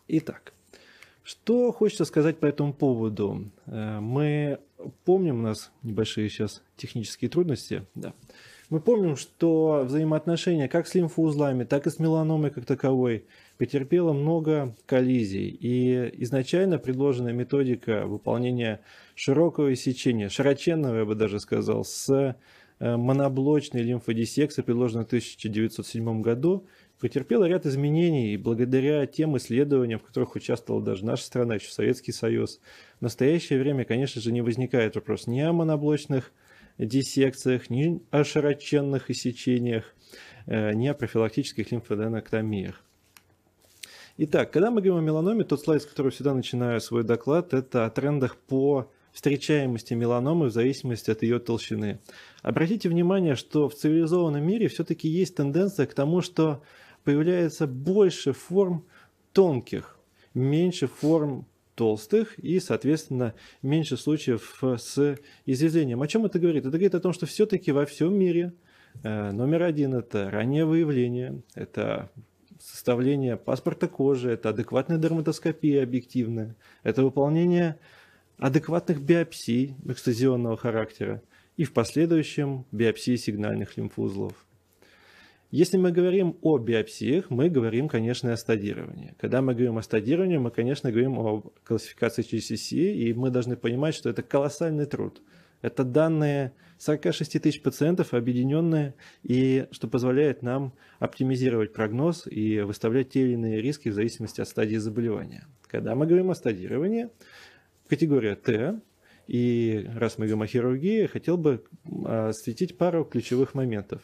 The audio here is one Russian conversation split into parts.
Итак, что хочется сказать по этому поводу? Мы помним, у нас небольшие сейчас технические трудности, да. Мы помним, что взаимоотношения как с лимфоузлами, так и с меланомой как таковой претерпело много коллизий. И изначально предложенная методика выполнения широкого сечения, широченного, я бы даже сказал, с моноблочной лимфодиссекцией, предложенной в 1907 году, претерпела ряд изменений, и благодаря тем исследованиям, в которых участвовала даже наша страна, еще Советский Союз, в настоящее время, конечно же, не возникает вопрос ни о моноблочных диссекциях, ни о широченных иссечениях, ни о профилактических лимфоденоктомиях. Итак, когда мы говорим о меланоме, тот слайд, с которого всегда начинаю свой доклад, это о трендах по встречаемости меланомы в зависимости от ее толщины. Обратите внимание, что в цивилизованном мире все-таки есть тенденция к тому, что появляется больше форм тонких, меньше форм толстых и, соответственно, меньше случаев с изъязвлением. О чем это говорит? Это говорит о том, что все-таки во всем мире номер один – это раннее выявление, это составление паспорта кожи, это адекватная дерматоскопия объективная, это выполнение адекватных биопсий экстазионного характера и в последующем биопсии сигнальных лимфоузлов. Если мы говорим о биопсиях, мы говорим, конечно, и о стадировании. Когда мы говорим о стадировании, мы, конечно, говорим о классификации GCC, и мы должны понимать, что это колоссальный труд. Это данные 46 тысяч пациентов, объединенные, и что позволяет нам оптимизировать прогноз и выставлять те или иные риски в зависимости от стадии заболевания. Когда мы говорим о стадировании, категория Т, и раз мы говорим о хирургии, хотел бы осветить пару ключевых моментов.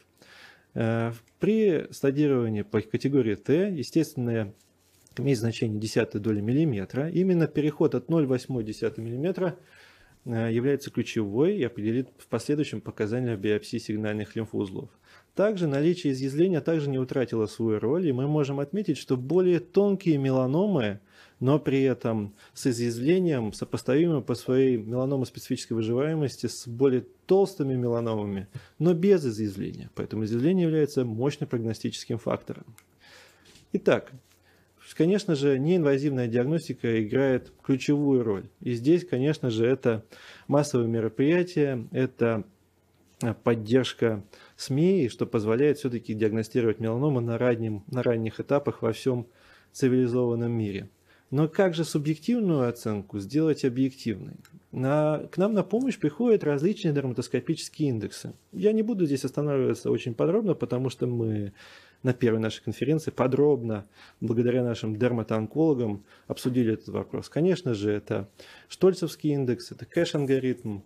При стадировании по категории Т, естественно, имеет значение десятая доля миллиметра. Именно переход от 0,8 мм является ключевой и определит в последующем показания биопсии сигнальных лимфоузлов. Также наличие изъязвления также не утратило свою роль, и мы можем отметить, что более тонкие меланомы, но при этом с изъязвлением, сопоставимы по своей меланомо-специфической выживаемости с более толстыми меланомами, но без изъязвления. Поэтому изъязвление является мощным прогностическим фактором. Итак, конечно же, неинвазивная диагностика играет ключевую роль. И здесь, конечно же, это массовые мероприятия, это поддержка СМИ, что позволяет все-таки диагностировать меланому на ранних этапах во всем цивилизованном мире. Но как же субъективную оценку сделать объективной? К нам на помощь приходят различные дерматоскопические индексы. Я не буду здесь останавливаться очень подробно, потому что мы на первой нашей конференции подробно, благодаря нашим дерматоонкологам, обсудили этот вопрос. Конечно же, это Штольцовский индекс, это кэш-алгоритм,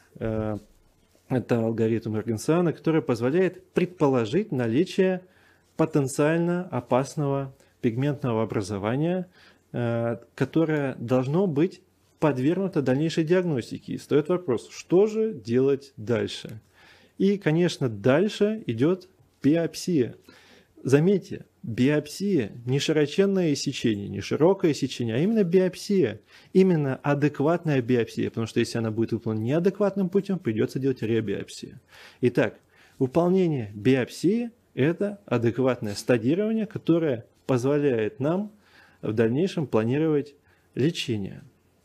это алгоритм Эргенсана, который позволяет предположить наличие потенциально опасного пигментного образования, которое должно быть подвергнуто дальнейшей диагностике. И стоит вопрос, что же делать дальше? И, конечно, дальше идет биопсия. Заметьте, биопсия не широченное сечение, не широкое сечение, а именно биопсия. Именно адекватная биопсия, потому что если она будет выполнена неадекватным путем, придется делать ребиопсию. Итак, выполнение биопсии – это адекватное стадирование, которое позволяет нам в дальнейшем планировать лечение.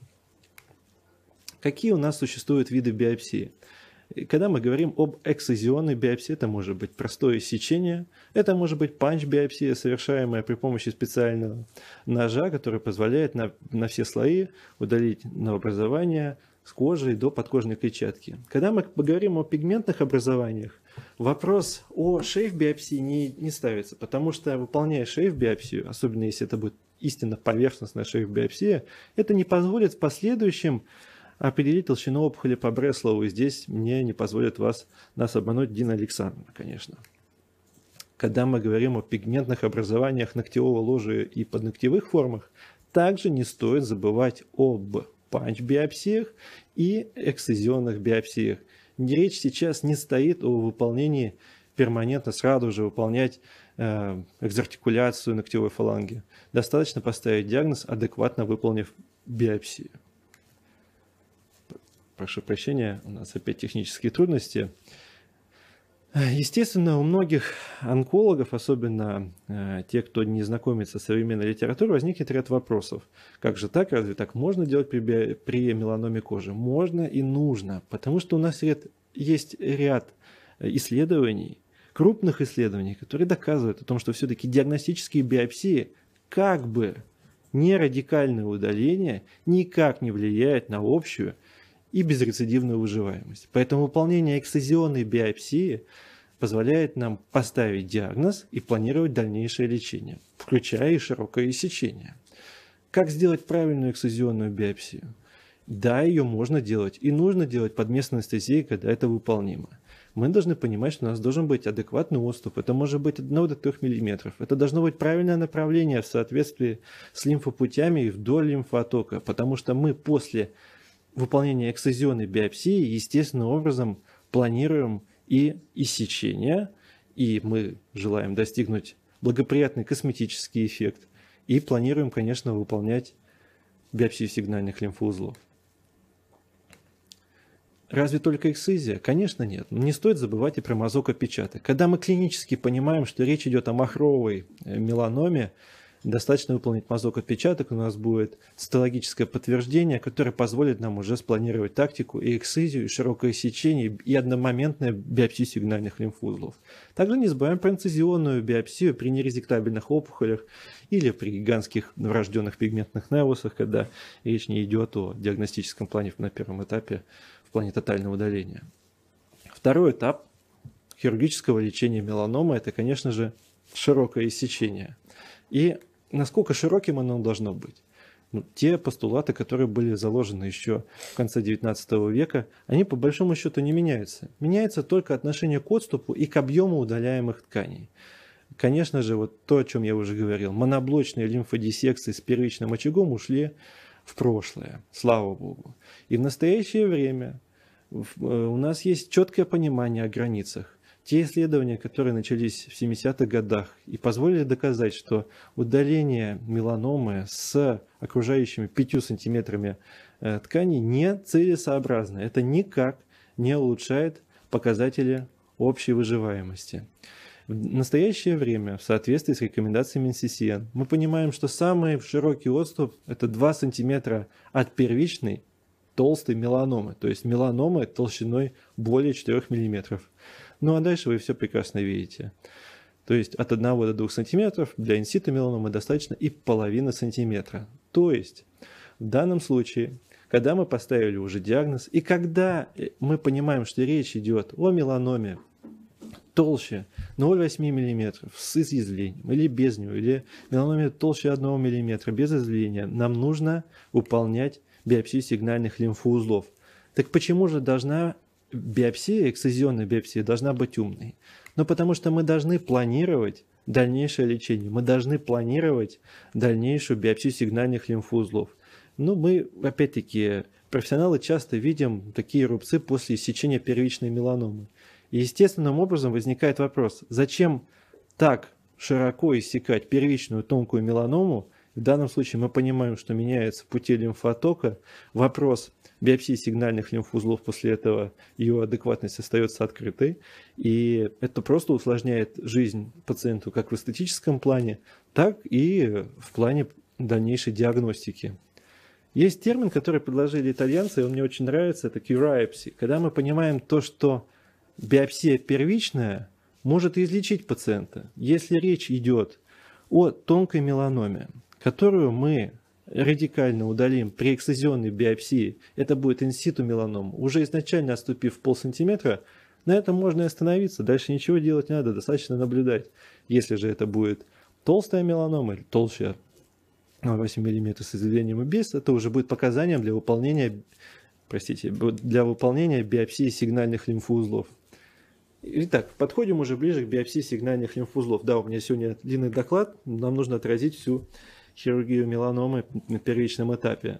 Какие у нас существуют виды биопсии? Когда мы говорим об эксцизионной биопсии, это может быть простое сечение, это может быть панч-биопсия, совершаемая при помощи специального ножа, который позволяет на все слои удалить новообразования с кожи до подкожной клетчатки. Когда мы говорим о пигментных образованиях, вопрос о шейф-биопсии не ставится, потому что, выполняя шейф-биопсию, особенно если это будет истинно поверхностная шейф-биопсия, это не позволит в последующем определить толщину опухоли по Бреслову. И здесь мне не позволит нас обмануть Дина Александровна, конечно. Когда мы говорим о пигментных образованиях ногтевого ложа и подногтевых формах, также не стоит забывать об панч-биопсиях и эксцизионных биопсиях. Речь сейчас не стоит о выполнении перманентно сразу же выполнять экзартикуляцию ногтевой фаланги. Достаточно поставить диагноз, адекватно выполнив биопсию. Прошу прощения, у нас опять технические трудности. Естественно, у многих онкологов, особенно те, кто не знакомится с современной литературой, возникнет ряд вопросов. Как же так? Разве так можно делать при меланоме кожи? Можно и нужно, потому что у нас есть ряд исследований, крупных исследований, которые доказывают о том, что все-таки диагностические биопсии, как бы не радикальное удаление, никак не влияет на общую и безрецидивную выживаемость. Поэтому выполнение эксцизионной биопсии позволяет нам поставить диагноз и планировать дальнейшее лечение, включая и широкое иссечение. Как сделать правильную эксцизионную биопсию? Да, ее можно делать и нужно делать под местной анестезией, когда это выполнимо. Мы должны понимать, что у нас должен быть адекватный отступ. Это может быть от 1 до 3 мм. Это должно быть правильное направление в соответствии с лимфопутями и вдоль лимфотока, потому что мы после выполнения эксцизионной биопсии естественным образом планируем и иссечение, и мы желаем достигнуть благоприятный косметический эффект, и планируем, конечно, выполнять биопсию сигнальных лимфоузлов. Разве только эксцизия? Конечно, нет. Но не стоит забывать и про мазок-опечаток. Когда мы клинически понимаем, что речь идет о махровой меланоме, достаточно выполнить мазок-опечаток, у нас будет цитологическое подтверждение, которое позволит нам уже спланировать тактику и эксцизию, и широкое сечение, и одномоментное биопсию сигнальных лимфоузлов. Также не забываем про инцизионную биопсию при нерезектабельных опухолях или при гигантских врожденных пигментных невусах, когда речь не идет о диагностическом плане на первом этапе, в плане тотального удаления. Второй этап хирургического лечения меланомы – это, конечно же, широкое иссечение. И насколько широким оно должно быть? Те постулаты, которые были заложены еще в конце XIX века, они по большому счету не меняются. Меняется только отношение к отступу и к объему удаляемых тканей. Конечно же, вот то, о чем я уже говорил, моноблочные лимфодиссекции с первичным очагом ушли в прошлое, слава богу. И в настоящее время у нас есть четкое понимание о границах. Те исследования, которые начались в 70-х годах и позволили доказать, что удаление меланомы с окружающими 5 сантиметрами тканей не целесообразно. Это никак не улучшает показатели общей выживаемости. В настоящее время, в соответствии с рекомендациями NCCN, мы понимаем, что самый широкий отступ – это 2 сантиметра от первичной толстой меланомы, то есть меланомы толщиной более 4 миллиметров. Ну а дальше вы все прекрасно видите. То есть от 1 до 2 сантиметров для инситу меланомы достаточно и половины сантиметра. То есть в данном случае, когда мы поставили уже диагноз, и когда мы понимаем, что речь идет о меланоме толще 0,8 мм с изъязвлением или без него, или меланоме толще 1 мм без изъязвления, нам нужно выполнять биопсию сигнальных лимфоузлов. Так почему же должна биопсия, эксцизионная биопсия, должна быть умной? Ну, потому что мы должны планировать дальнейшее лечение, мы должны планировать дальнейшую биопсию сигнальных лимфоузлов. Ну, мы, опять-таки, профессионалы часто видим такие рубцы после иссечения первичной меланомы. И естественным образом возникает вопрос, зачем так широко иссекать первичную тонкую меланому? В данном случае мы понимаем, что меняются пути лимфотока. Вопрос биопсии сигнальных лимфоузлов после этого, ее адекватность остается открытой. И это просто усложняет жизнь пациенту как в эстетическом плане, так и в плане дальнейшей диагностики. Есть термин, который предложили итальянцы, и он мне очень нравится, это curiopsy. Когда мы понимаем то, что биопсия первичная может излечить пациента, если речь идет о тонкой меланоме, которую мы радикально удалим при эксцизионной биопсии, это будет инситу меланома, уже изначально отступив полсантиметра, на этом можно и остановиться, дальше ничего делать не надо, достаточно наблюдать. Если же это будет толстая меланома или толще 8 мм с изъявлением и без, это уже будет показанием для выполнения, для выполнения биопсии сигнальных лимфоузлов. Итак, подходим уже ближе к биопсии сигнальных лимфоузлов. Да, у меня сегодня длинный доклад, нам нужно отразить всю хирургию меланомы на первичном этапе.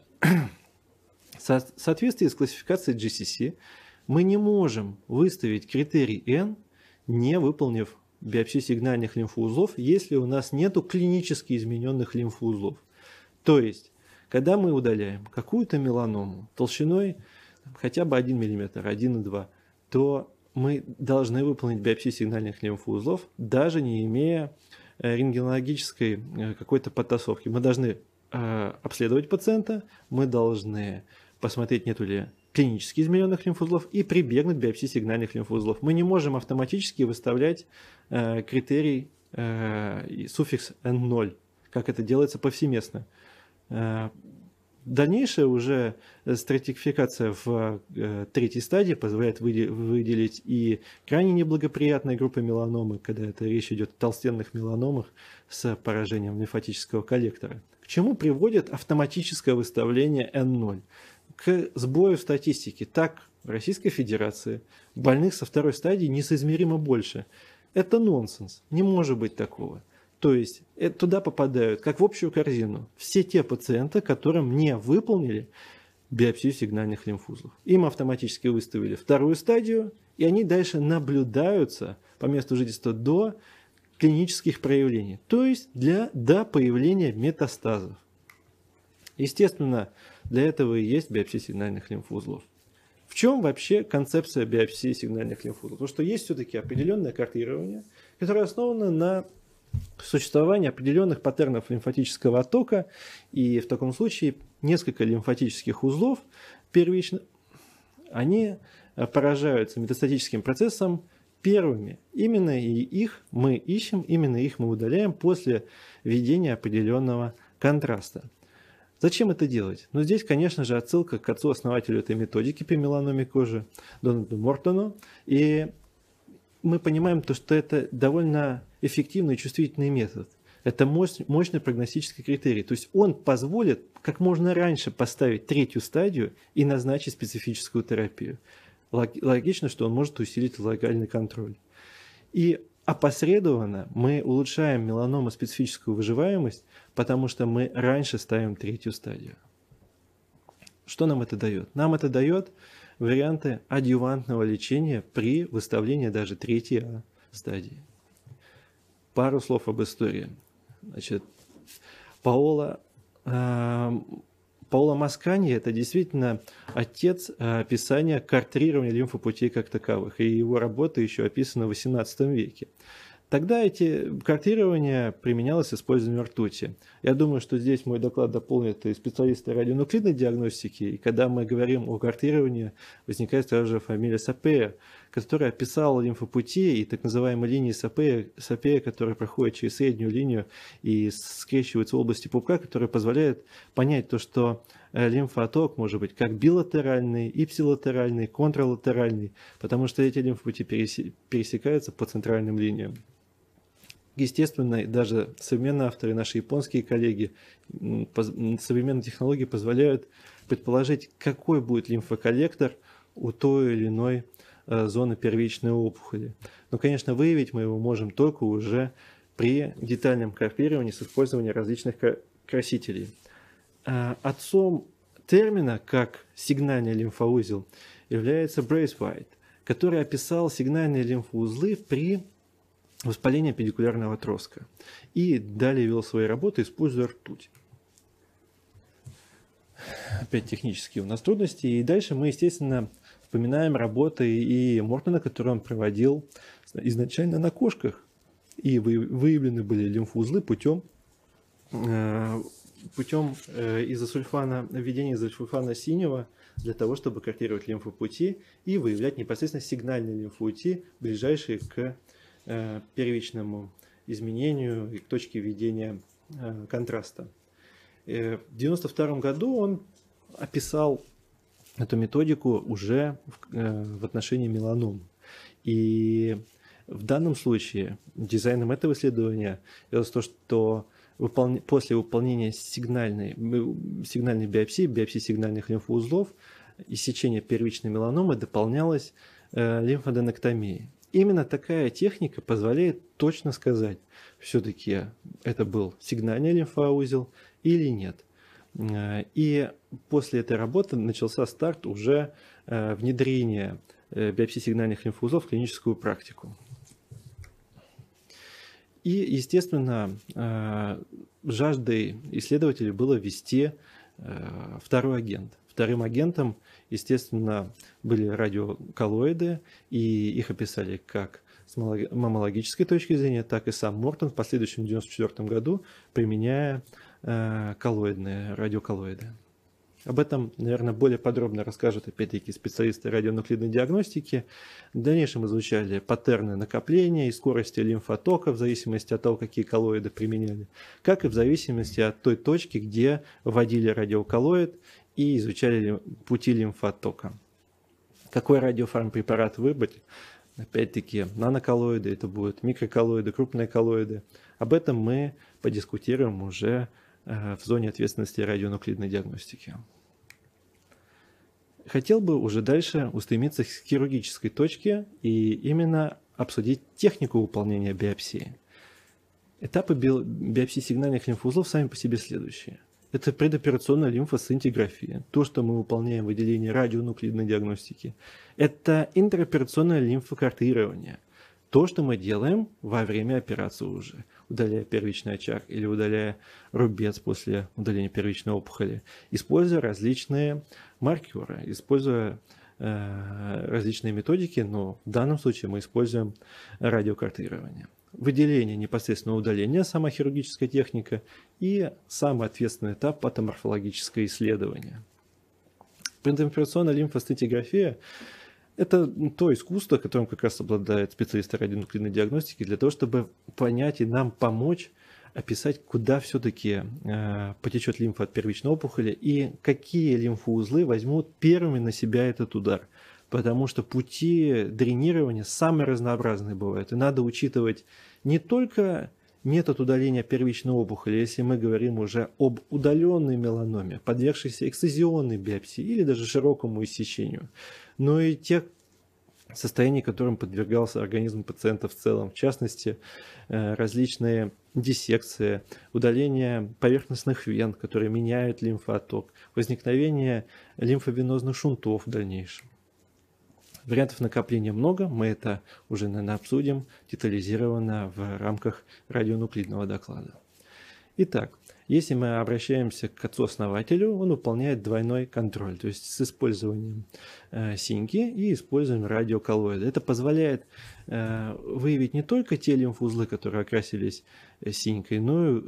В соответствии с классификацией GCC мы не можем выставить критерий N, не выполнив биопсию сигнальных лимфоузлов, если у нас нет клинически измененных лимфоузлов. То есть, когда мы удаляем какую-то меланому толщиной хотя бы 1 мм, 1,2 мм, то мы должны выполнить биопсию сигнальных лимфоузлов, даже не имея рентгенологической какой-то подтасовки. Мы должны обследовать пациента, мы должны посмотреть, нету ли клинически измененных лимфоузлов и прибегнуть к биопсии сигнальных лимфоузлов. Мы не можем автоматически выставлять критерий суффикс N0, как это делается повсеместно. Дальнейшая уже стратификация в третьей стадии позволяет выделить и крайне неблагоприятные группы меланомы, когда это речь идет о толстенных меланомах с поражением лимфатического коллектора. К чему приводит автоматическое выставление N0? К сбою в статистике. Так, в Российской Федерации больных со второй стадии несоизмеримо больше. Это нонсенс. Не может быть такого. То есть туда попадают, как в общую корзину, все те пациенты, которым не выполнили биопсию сигнальных лимфоузлов. Им автоматически выставили вторую стадию, и они дальше наблюдаются по месту жительства до клинических проявлений, то есть до появления метастазов. Естественно, для этого и есть биопсия сигнальных лимфоузлов. В чем вообще концепция биопсии сигнальных лимфоузлов? Потому что есть все-таки определенное картирование, которое основано на существовании определенных паттернов лимфатического оттока, и в таком случае несколько лимфатических узлов первично, они поражаются метастатическим процессом первыми. Именно их мы ищем, именно их мы удаляем после введения определенного контраста. Зачем это делать? Ну, здесь, конечно же, отсылка к отцу-основателю этой методики по меланоме кожи, Дональду Мортону. И мы понимаем, что это довольно эффективный и чувствительный метод. Это мощный прогностический критерий. То есть он позволит как можно раньше поставить третью стадию и назначить специфическую терапию. Логично, что он может усилить локальный контроль. И опосредованно мы улучшаем меланомо-специфическую выживаемость, потому что мы раньше ставим третью стадию. Что нам это дает? Нам это дает варианты адъювантного лечения при выставлении даже третьей стадии. Пару слов об истории. Значит, Паоло Маскани – это действительно отец описания картрирования лимфопутей как таковых, и его работа еще описана в XVIII веке. Тогда эти картрирование применялось с использованием ртути. Я думаю, что здесь мой доклад дополнит и специалисты радионуклидной диагностики, и когда мы говорим о картрировании, возникает сразу же фамилия Сапея, который описал лимфопути и так называемые линии Сапея, которые проходят через среднюю линию и скрещиваются в области пупка, которые позволяют понять то, что лимфоотток может быть как билатеральный, ипсилатеральный, контралатеральный, потому что эти лимфопути пересекаются по центральным линиям. Естественно, даже современные авторы, наши японские коллеги, современные технологии позволяют предположить, какой будет лимфоколлектор у той или иной зоны первичной опухоли. Но, конечно, выявить мы его можем только уже при детальном картрировании с использованием различных красителей. Отцом термина как сигнальный лимфоузел является Брейсвайт, который описал сигнальные лимфоузлы при воспалении педикулярного отростка и далее вел свои работы, используя ртуть. Опять технические у нас трудности. И дальше мы, естественно, вспоминаем работы и Мортона, которые он проводил изначально на кошках. И выявлены были лимфоузлы путем введения изосульфана синего для того, чтобы картировать лимфопути и выявлять непосредственно сигнальные лимфопути, ближайшие к первичному изменению и к точке введения контраста. В 1992 году он описал эту методику уже в отношении меланом. И в данном случае дизайном этого исследования явилось то, что после выполнения сигнальной биопсии сигнальных лимфоузлов, иссечения первичной меланомы дополнялась лимфоденоктомией. Именно такая техника позволяет точно сказать, все-таки это был сигнальный лимфоузел или нет. И после этой работы начался старт уже внедрения биопсии сигнальных лимфоузлов в клиническую практику. И, естественно, жаждой исследователей было ввести второй агент. Вторым агентом, естественно, были радиоколлоиды, и их описали как с маммологической точки зрения, так и сам Мортон в последующем 1994 году, применяя радиоколлоиды. Об этом, наверное, более подробно расскажут, опять-таки, специалисты радионуклидной диагностики. В дальнейшем изучали паттерны накопления и скорости лимфотока в зависимости от того, какие коллоиды применяли, как и в зависимости от той точки, где вводили радиоколлоид и изучали пути лимфотока. Какой радиофармпрепарат выбрать? Опять-таки, наноколлоиды, это будут микроколлоиды, крупные коллоиды. Об этом мы подискутируем уже в зоне ответственности радионуклидной диагностики. Хотел бы уже дальше устремиться к хирургической точке и именно обсудить технику выполнения биопсии. Этапы биопсии сигнальных лимфоузлов сами по себе следующие. Это предоперационная лимфосцинтиграфия, то, что мы выполняем в отделении радионуклидной диагностики. Это интраоперационное лимфокартирование, то, что мы делаем во время операции уже, удаляя первичный очаг или удаляя рубец после удаления первичной опухоли, используя различные маркеры, используя различные методики, но в данном случае мы используем радиокартирование. Выделение непосредственного удаления, сама хирургическая техника и самый ответственный этап патоморфологическое исследование. Предоперационная лимфосцинтиграфия – это то искусство, которым как раз обладают специалисты радионуклидной диагностики, для того, чтобы понять и нам помочь описать, куда все-таки потечет лимфа от первичной опухоли и какие лимфоузлы возьмут первыми на себя этот удар. Потому что пути дренирования самые разнообразные бывают. И надо учитывать не только метод удаления первичной опухоли, если мы говорим уже об удаленной меланоме, подвергшейся эксцизионной биопсии или даже широкому иссечению, но и тех состояний, которым подвергался организм пациента в целом, в частности, различные диссекции, удаление поверхностных вен, которые меняют лимфоотток, возникновение лимфовенозных шунтов в дальнейшем. Вариантов накопления много, мы это уже, наверное, обсудим детализированно в рамках радионуклидного доклада. Итак, если мы обращаемся к отцу-основателю, он выполняет двойной контроль, то есть с использованием синьки и использованием радиоколлоида. Это позволяет выявить не только те лимфоузлы, которые окрасились синькой, но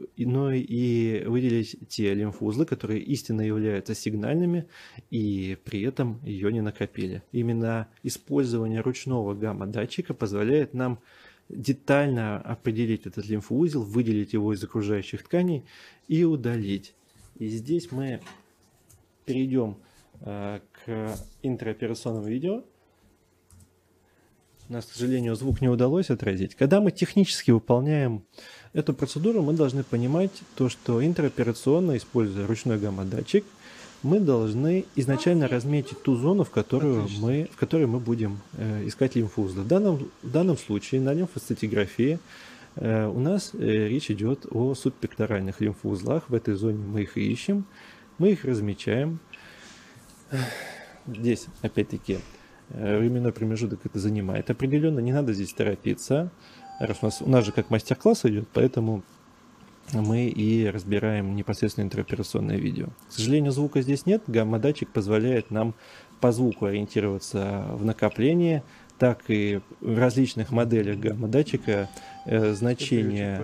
и выделить те лимфоузлы, которые истинно являются сигнальными и при этом ее не накопили. Именно использование ручного гамма-датчика позволяет нам детально определить этот лимфоузел, выделить его из окружающих тканей и удалить. И здесь мы перейдем к интраоперационному видео. У нас, к сожалению, звук не удалось отразить. Когда мы технически выполняем эту процедуру, мы должны понимать то, что интраоперационно, используя ручной гамма-датчик, мы должны изначально разметить ту зону, в которой мы будем искать лимфоузлы. В данном случае на лимфосцитиграфии у нас речь идет о субпекторальных лимфоузлах. В этой зоне мы их и ищем, мы их размечаем. Здесь, опять-таки, временной промежуток это занимает определенно, не надо здесь торопиться. У нас же как мастер-класс идет, поэтому мы и разбираем непосредственно интероперационное видео. К сожалению, звука здесь нет. Гамма-датчик позволяет нам по звуку ориентироваться в накоплении, так и в различных моделях гамма-датчика значение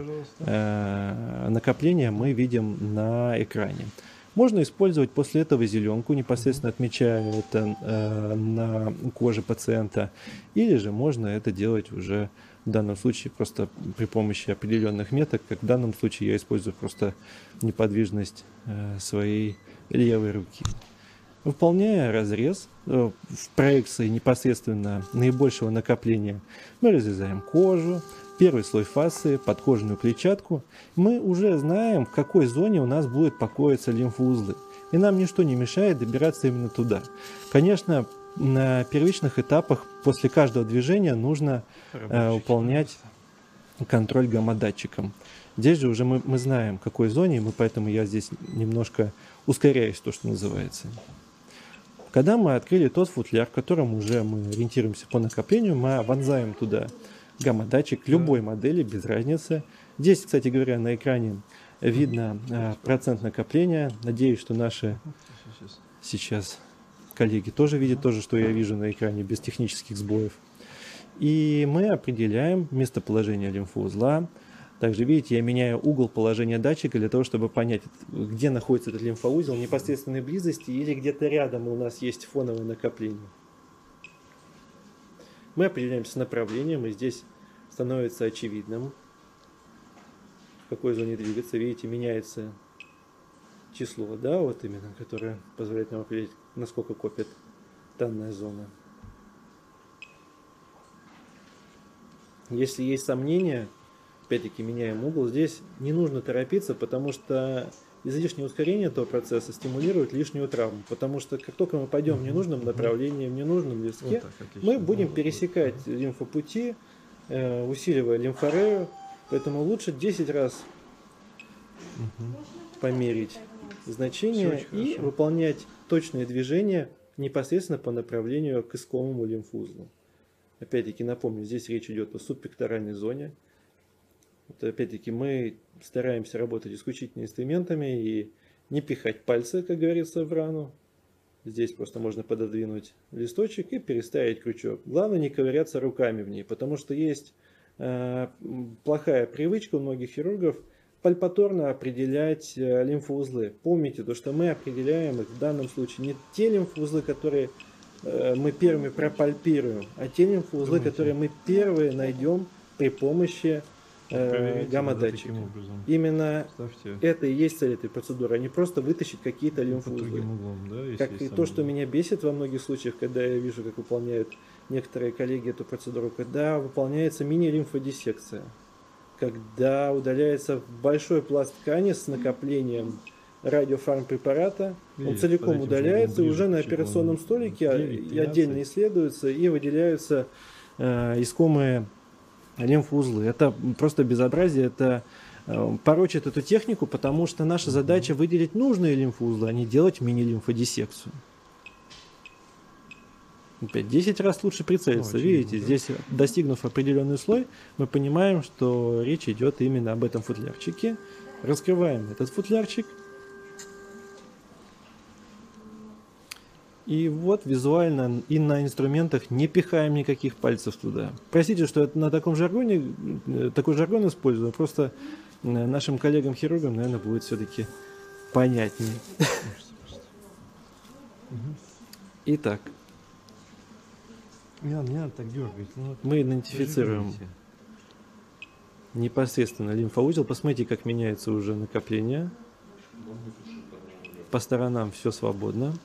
накопления мы видим на экране. Можно использовать после этого зеленку, непосредственно отмечая это на коже пациента, или же можно это делать уже в данном случае просто при помощи определенных меток, как в данном случае я использую просто неподвижность своей левой руки. Выполняя разрез в проекции непосредственно наибольшего накопления, мы разрезаем кожу, первый слой фасции, подкожную клетчатку. Мы уже знаем, в какой зоне у нас будет покоиться лимфоузлы. И нам ничто не мешает добираться именно туда. Конечно, на первичных этапах после каждого движения нужно выполнять контроль гамма-датчиком. Здесь же уже мы знаем, в какой зоне, поэтому я здесь немножко ускоряюсь, то, что называется. Когда мы открыли тот футляр, в котором уже мы ориентируемся по накоплению, мы вонзаем туда гамма-датчик любой модели, без разницы. Здесь, кстати говоря, на экране видно процент накопления. Надеюсь, что наши Сейчас коллеги тоже видят то же, что я вижу на экране, без технических сбоев. И мы определяем местоположение лимфоузла. Также, видите, я меняю угол положения датчика для того, чтобы понять, где находится этот лимфоузел, в непосредственной близости или где-то рядом у нас есть фоновое накопление. Мы определяем с направлением, и здесь становится очевидным, в какой зоне двигаться. Видите, меняется число, да, вот именно, которое позволяет нам определить, насколько копит данная зона. Если есть сомнения, опять-таки меняем угол. Здесь не нужно торопиться, потому что излишнее ускорение этого процесса стимулирует лишнюю травму. Потому что как только мы пойдем в ненужном направлении, в ненужном листке, мы будем пересекать лимфопути, усиливая лимфорею. Поэтому лучше 10 раз померить значение и выполнять точные движения непосредственно по направлению к искомому лимфоузлу. Опять-таки напомню, здесь речь идет о субпекторальной зоне. Вот, опять-таки мы стараемся работать исключительно инструментами и не пихать пальцы, как говорится, в рану. Здесь просто можно пододвинуть листочек и переставить крючок. Главное не ковыряться руками в ней, потому что есть плохая привычка у многих хирургов пальпаторно определять лимфоузлы. Помните, то, что мы определяем их в данном случае не те лимфоузлы, которые мы первыми пропальпируем, а те лимфоузлы, которые мы первые найдем при помощи гамма-датчика. Именно это и есть цель этой процедуры, а не просто вытащить какие-то лимфоузлы. Как и то, что меня бесит во многих случаях, когда я вижу, как выполняют некоторые коллеги эту процедуру, когда выполняется мини-лимфодиссекция, когда удаляется большой пласт ткани с накоплением радиофармпрепарата, он целиком удаляется, и уже на операционном столике отдельно исследуются и выделяются искомые лимфоузлы. Это просто безобразие, это порочит эту технику, потому что наша задача выделить нужные лимфоузлы, а не делать мини-лимфодиссекцию. Опять 10 раз лучше прицелиться. Видите, здесь, достигнув определенный слой, мы понимаем, что речь идет именно об этом футлярчике. Раскрываем этот футлярчик. И вот визуально и на инструментах не пихаем никаких пальцев туда. Простите, что я на таком жаргоне, такой жаргон использую, просто нашим коллегам-хирургам, наверное, будет все-таки понятнее. Итак. Не надо так дергать. Мы идентифицируем непосредственно лимфоузел. Посмотрите, как меняется уже накопление. По сторонам все свободно.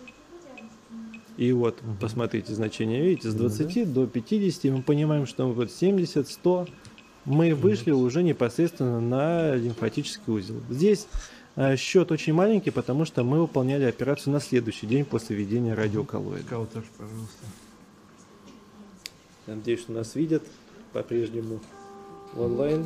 И вот, посмотрите, значение, видите, с 20 до 50, мы понимаем, что вот 70, 100, мы вышли уже непосредственно на лимфатический узел. Здесь счет очень маленький, потому что мы выполняли операцию на следующий день после введения радиоколлоида. Каутаж, пожалуйста. Надеюсь, что нас видят по-прежнему онлайн.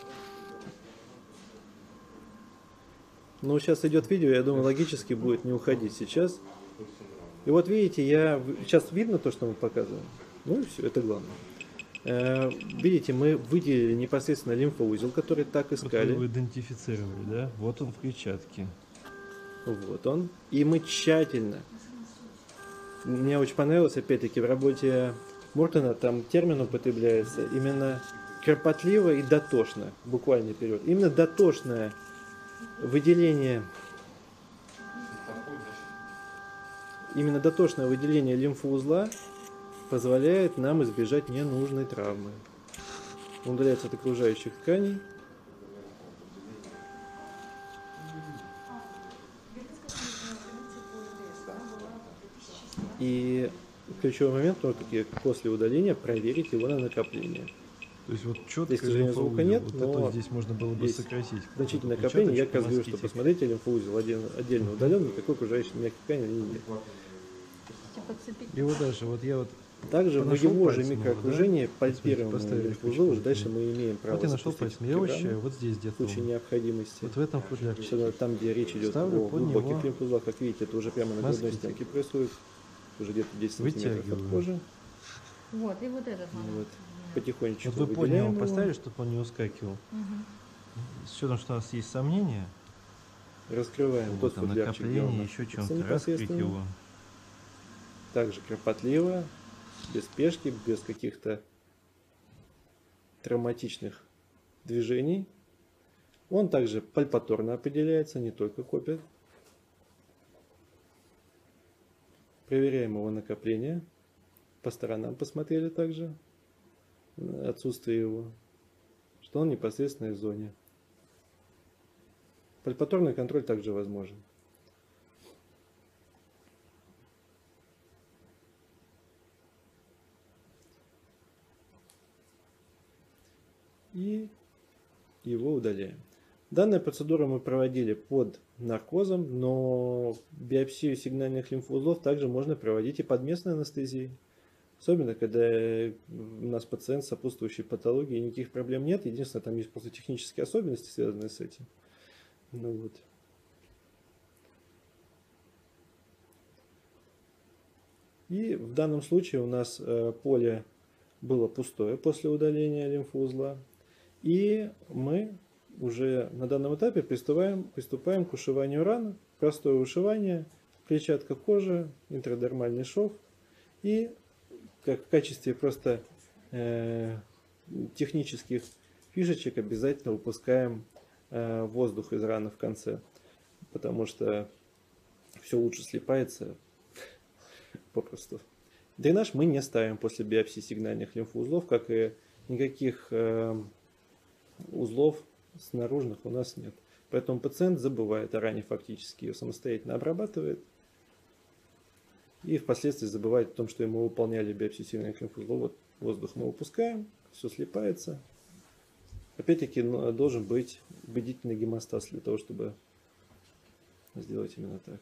Ну, сейчас идет видео, я думаю, логически будет не уходить сейчас. И вот видите, сейчас видно то, что мы показываем. Ну и все, это главное. Видите, мы выделили непосредственно лимфоузел, который так искали. Вот вы идентифицировали, да? Вот он в клетчатке. Вот он. И мы тщательно. Мне очень понравилось, опять-таки, в работе Мортона там термин употребляется именно кропотливо и дотошно, буквальный перевод. Именно дотошное выделение, лимфоузла позволяет нам избежать ненужной травмы. Он удаляется от окружающих тканей. И ключевой момент, после удаления проверить его на накопление. То есть вот четко здесь, к сожалению, звука нет, вот но это здесь можно было бы сократить. Значительное накопление. Я как раз говорю, что посмотрите, лимфоузел отдельно удален, никакой окружающей мягкой ткани нет. И вот дальше, вот я вот также в его же микроокружении пальпируемые лимфоузлы, уже дальше мы имеем право. Вот я нашел пальцем, я ощущаю, вот здесь где-то. В случае необходимости. Вот в этом футлярчике. Там, где речь идет о глубоких лимфоузлах, как видите, это уже прямо на грудной стенке происходит. Уже где-то 10 сантиметров от кожи. Вот, и вот этот момент. Вот. Потихонечку вот вы поняли, поставили, чтобы он не ускакивал. С учетом, что у нас есть сомнения, Раскрываем Вот тот там футлярчик, где он накопление, еще находится чем-то раскрыть непосредственно. его. Также кропотливо, без спешки, без каких-то травматичных движений. Он также пальпаторно определяется, не только копит. Проверяем его накопление. По сторонам посмотрели также отсутствие его, что он в непосредственной зоне. Пальпаторный контроль также возможен. И его удаляем. Данную процедуру мы проводили под наркозом, но биопсию сигнальных лимфоузлов также можно проводить и под местной анестезией. Особенно, когда у нас пациент с сопутствующей патологией, никаких проблем нет. Единственное, там есть просто технические особенности, связанные с этим. Ну вот. И в данном случае у нас поле было пустое после удаления лимфоузла. И мы уже на данном этапе приступаем к ушиванию ран. Простое ушивание, клетчатка кожи, интрадермальный шов. И как в качестве просто технических фишечек обязательно выпускаем воздух из раны в конце. Потому что все лучше слипается попросту. Дренаж мы не ставим после биопсии сигнальных лимфоузлов, как и никаких узлов снаружных у нас нет. Поэтому пациент забывает о ране, фактически ее самостоятельно обрабатывает. И впоследствии забывает о том, что ему выполняли биопсию сигнальных лимфоузлов. Вот воздух мы выпускаем, все слипается. Опять-таки должен быть убедительный гемостаз для того, чтобы сделать именно так.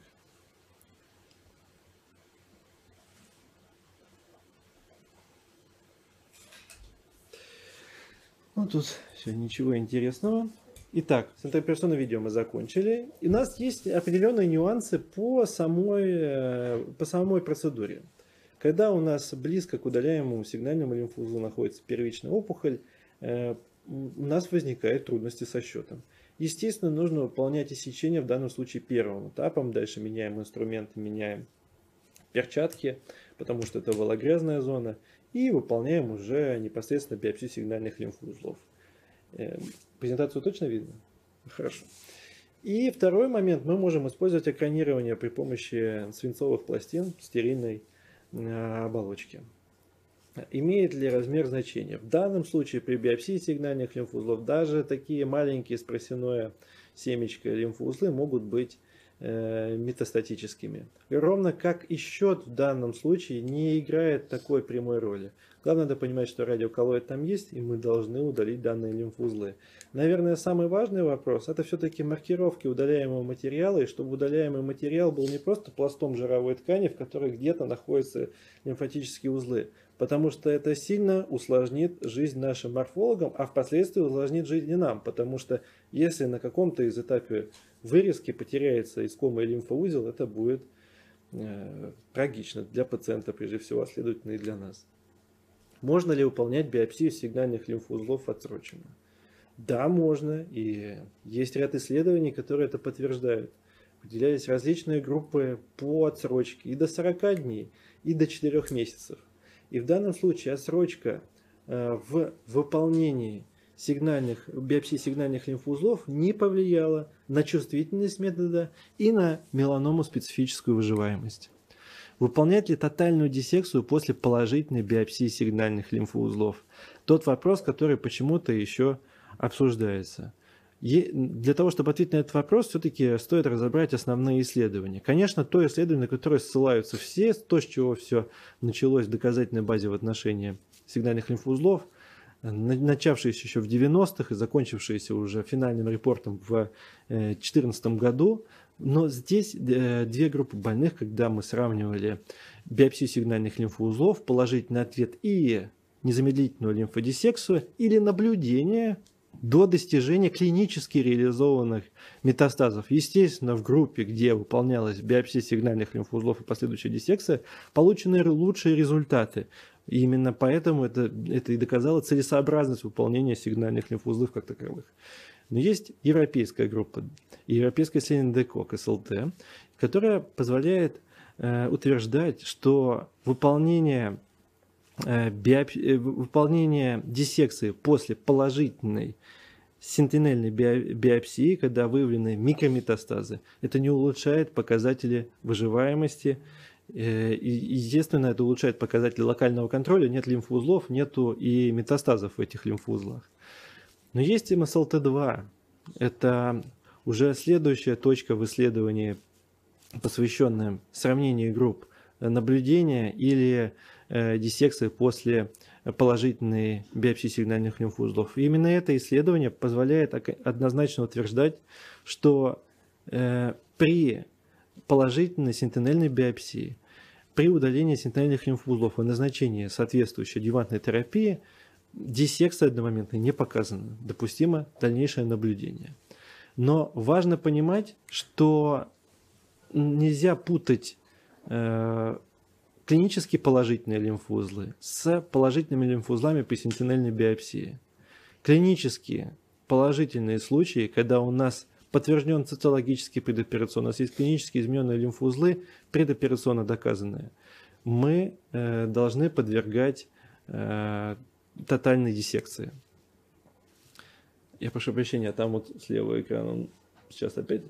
Ну, тут все, ничего интересного. Итак, с интерперсонной видео мы закончили. И у нас есть определенные нюансы по самой процедуре. Когда у нас близко к удаляемому сигнальному лимфоузлу находится первичная опухоль, у нас возникают трудности со счетом. Естественно, нужно выполнять иссечение в данном случае первым этапом. Дальше меняем инструменты, меняем перчатки, потому что это вологрязная зона. И выполняем уже непосредственно биопсию сигнальных лимфоузлов. Презентацию точно видно? Хорошо. И второй момент. Мы можем использовать экранирование при помощи свинцовых пластин стерильной оболочки. Имеет ли размер значения? В данном случае при биопсии сигнальных лимфоузлов даже такие маленькие спросяное семечко лимфоузлы могут быть метастатическими. И ровно как и счет в данном случае не играет такой прямой роли. Главное надо понимать, что радиоколлоид там есть, и мы должны удалить данные лимфоузлы. Наверное, самый важный вопрос – это все-таки маркировки удаляемого материала, и чтобы удаляемый материал был не просто пластом жировой ткани, в которой где-то находятся лимфатические узлы, потому что это сильно усложнит жизнь нашим морфологам, а впоследствии усложнит жизнь и нам, потому что если на каком-то из этапе вырезки потеряется искомый лимфоузел, это будет трагично для пациента, прежде всего, а следовательно и для нас. Можно ли выполнять биопсию сигнальных лимфоузлов отсроченно? Да, можно, и есть ряд исследований, которые это подтверждают. Выделялись различные группы по отсрочке и до 40 дней, и до 4 месяцев. И в данном случае отсрочка в выполнении биопсии сигнальных лимфоузлов не повлияла на чувствительность метода и на меланому специфическую выживаемость. Выполнять ли тотальную диссекцию после положительной биопсии сигнальных лимфоузлов? Тот вопрос, который почему-то еще обсуждается. Для того, чтобы ответить на этот вопрос, все-таки стоит разобрать основные исследования. Конечно, то исследование, на которое ссылаются все, то, с чего все началось в доказательной базе в отношении сигнальных лимфоузлов, начавшееся еще в 90-х и закончившееся уже финальным репортом в 2014 году. Но здесь две группы больных, когда мы сравнивали биопсию сигнальных лимфоузлов, положительный ответ и незамедлительную лимфодиссекцию или наблюдение до достижения клинически реализованных метастазов. Естественно, в группе, где выполнялась биопсия сигнальных лимфоузлов и последующая диссекция, получены лучшие результаты. И именно поэтому это и доказало целесообразность выполнения сигнальных лимфоузлов как таковых. Но есть европейская группа, европейское исследование ДЭКОК, СЛТ, которая позволяет утверждать, что выполнение диссекции после положительной сентинельной биопсии, когда выявлены микрометастазы, это не улучшает показатели выживаемости. Естественно, это улучшает показатели локального контроля, нет лимфоузлов, нету и метастазов в этих лимфоузлах. Но есть МСЛТ-2, это уже следующая точка в исследовании, посвященная сравнению групп наблюдения или диссекции после положительной биопсии сигнальных лимфоузлов. И именно это исследование позволяет однозначно утверждать, что при положительной сентинельной биопсии, при удалении сентинельных лимфоузлов и назначении соответствующей адъювантной терапии диссекция одномоментно не показана. Допустимо дальнейшее наблюдение. Но важно понимать, что нельзя путать клинически положительные лимфоузлы с положительными лимфоузлами при сентинельной биопсии. Клинически положительные случаи, когда у нас подтвержден цитологический предоперационно, у нас есть клинически измененные лимфоузлы, предоперационно доказанные, мы должны подвергать тотальной диссекции. Я прошу прощения, там вот слева экрана, сейчас опять.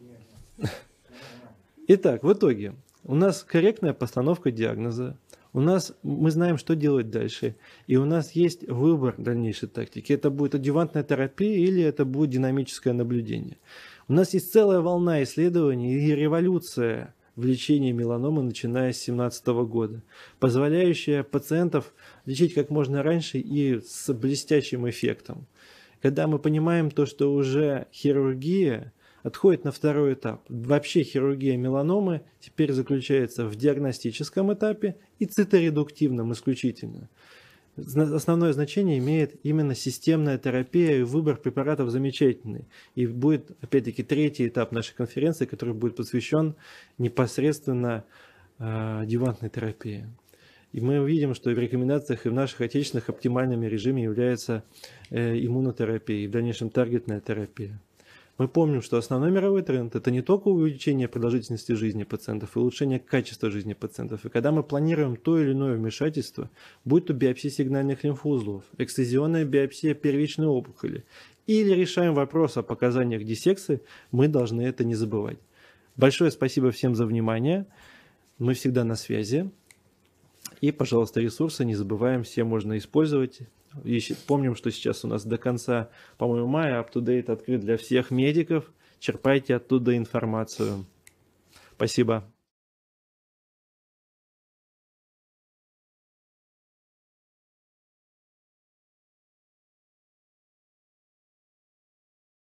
Итак, в итоге у нас корректная постановка диагноза, мы знаем, что делать дальше, и у нас есть выбор дальнейшей тактики. Это будет адъювантная терапия или это будет динамическое наблюдение. У нас есть целая волна исследований и революция в лечении меланомы, начиная с 2017 года, позволяющая пациентов лечить как можно раньше и с блестящим эффектом. Когда мы понимаем то, что уже хирургия отходит на второй этап. Вообще хирургия меланомы теперь заключается в диагностическом этапе и циторедуктивном исключительно. Основное значение имеет именно системная терапия, и выбор препаратов замечательный. И будет, опять-таки, третий этап нашей конференции, который будет посвящен непосредственно адъювантной терапии. И мы увидим, что в рекомендациях и в наших отечественных оптимальным режиме является иммунотерапия и в дальнейшем таргетная терапия. Мы помним, что основной мировой тренд – это не только увеличение продолжительности жизни пациентов и улучшение качества жизни пациентов. И когда мы планируем то или иное вмешательство, будь то биопсия сигнальных лимфоузлов, эксцизионная биопсия первичной опухоли, или решаем вопрос о показаниях диссекции, мы должны это не забывать. Большое спасибо всем за внимание. Мы всегда на связи. И, пожалуйста, ресурсы не забываем, все можно использовать. И помним, что сейчас у нас до конца, по-моему, мая UpToDate открыт для всех медиков. Черпайте оттуда информацию. Спасибо.